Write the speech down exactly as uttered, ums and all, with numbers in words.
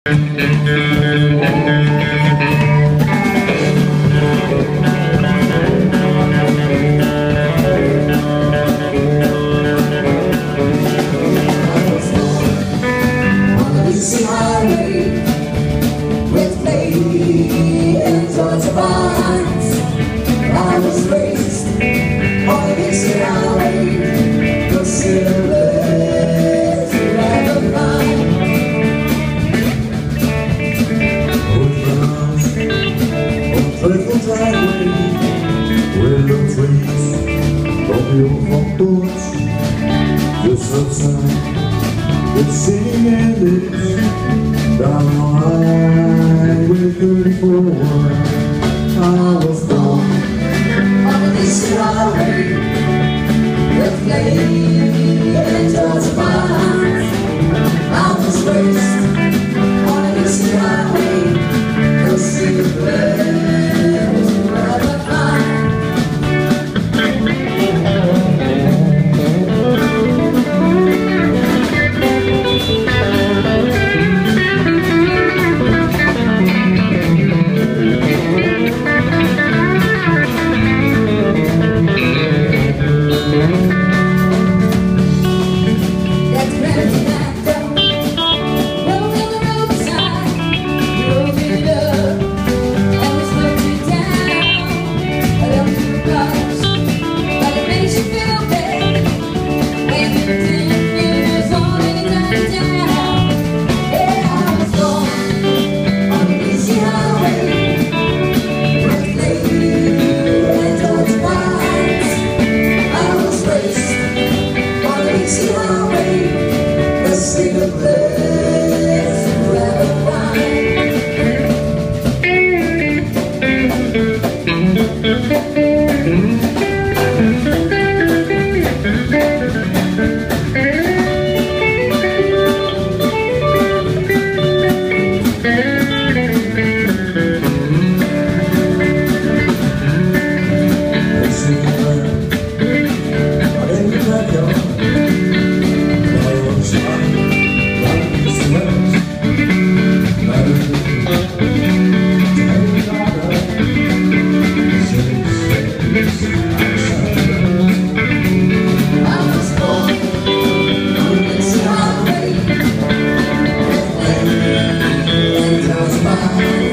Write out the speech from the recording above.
I was raised on the Dixie highway, the silhouettes of the line. On faithful driveway, where the trees from your front porch, just outside, it's singing and it's down on Highway thirty-four. I was born on the Dixie highway, with flame and Georgia vines. I was raised on the Dixie highway, the silhouettes of the vine. Bye.